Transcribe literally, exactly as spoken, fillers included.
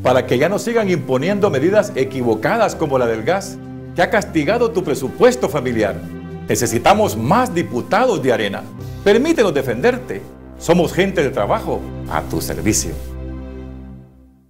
para que ya no sigan imponiendo medidas equivocadas como la del gas, que ha castigado tu presupuesto familiar. Necesitamos más diputados de Arena. Permítenos defenderte. Somos gente de trabajo a tu servicio.